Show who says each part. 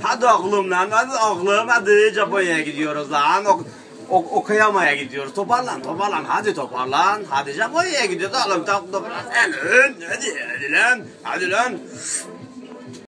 Speaker 1: Hadi oğlum lan, hadi oğlum, hadi Japonya'ya gidiyoruz lan. Okuyamaya gidiyoruz. Toparlan, hadi toparlan. Hadi Japonya'ya gidiyoruz oğlum, toparlan. Hadi lan.